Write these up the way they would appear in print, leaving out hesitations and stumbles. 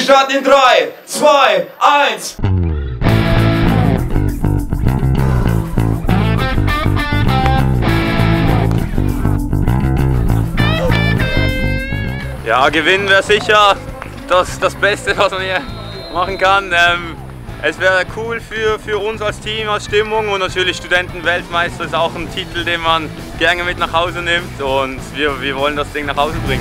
starten in 3, 2, 1. Ja, gewinnen wäre sicher das Beste, was man hier machen kann. Es wäre cool für uns als Team, als Stimmung, und natürlich Studentenweltmeister ist auch ein Titel, den man gerne mit nach Hause nimmt, und wir wollen das Ding nach Hause bringen.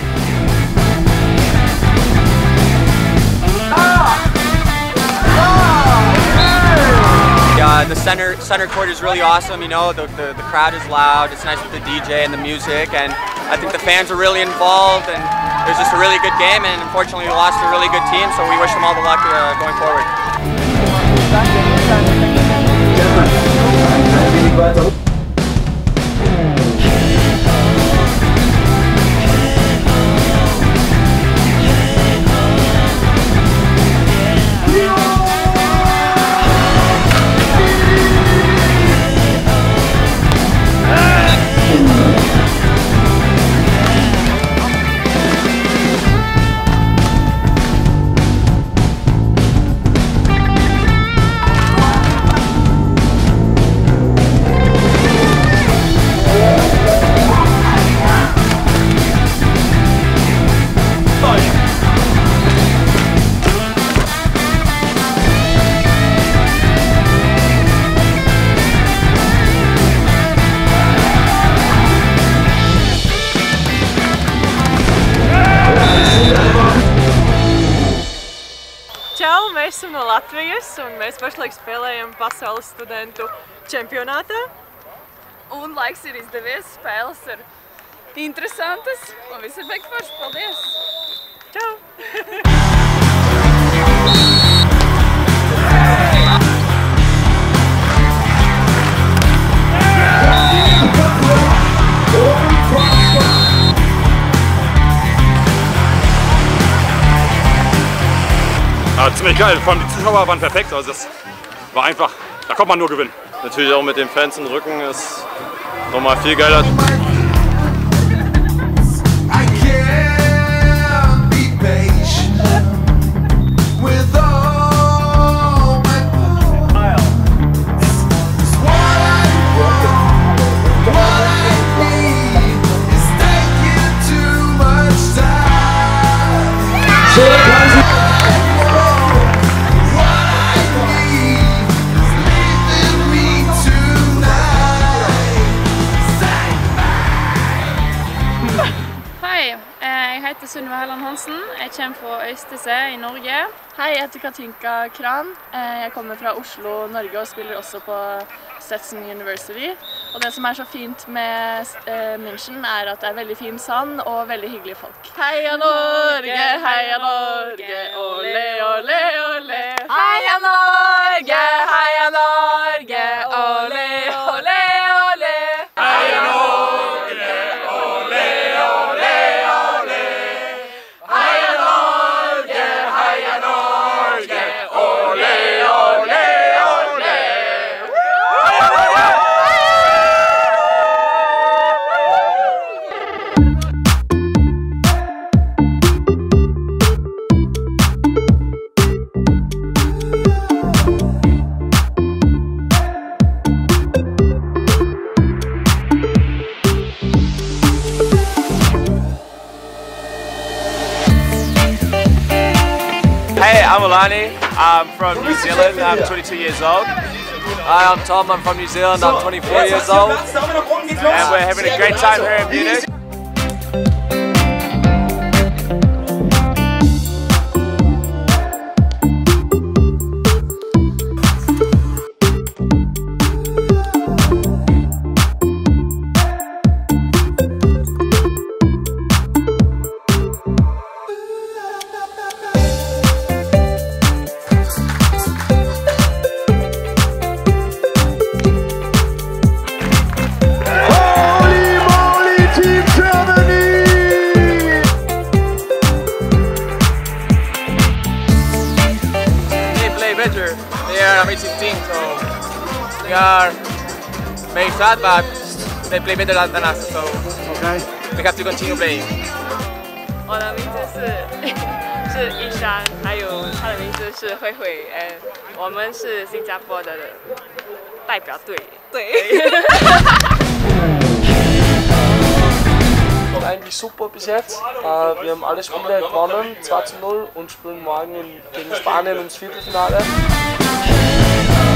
Yeah, the center court is really awesome. You know, the crowd is loud. It's nice with the DJ and the music, and I think the fans are really involved. And it was just a really good game. And unfortunately, we lost to a really good team. So we wish them all the luck going forward. Čau, mēs esam no Latvijas, un mēs pašlaik spēlējam pasaules studentu čempionātā. Un laiks ir izdevies, spēles ir interesantas, un viss ir beigts forši. Paldies! Čau! Ja, ziemlich geil, vor allem die Zuschauer waren perfekt, also das war einfach, da kommt man nur gewinnen. Natürlich auch mit den Fans im Rücken ist nochmal viel geiler. Jeg heter Sunniva Helland Hansen. Jeg kommer fra Øystese i Norge. Hei, jeg heter Katinka Kran. Jeg kommer fra Oslo, Norge, og spiller også på Stetson University. Og det som er så fint med München er at det er veldig fin sand og veldig hyggelige folk. Heia Norge, heia Norge, ole, ole, ole. Heia Norge, heia Norge, ole, ole, ole. Heia Norge, ole, ole, ole. Heia Norge, heia Norge, ole, ole, ole. Hey, I'm Alani. I'm from New Zealand. I'm 22 years old. Hi, I'm Tom. I'm from New Zealand. I'm 24 years old. And we're having a great time here in Munich. They are an amazing team, so we are very sad, but they play better than us, so we have to continue playing. 我的名字是依珊，还有她的名字是慧慧，我们是新加坡的代表队。对。 Eigentlich super bis jetzt. Wir haben alle Spiele gewonnen, 2:0 und spielen morgen gegen Spanien ins Viertelfinale.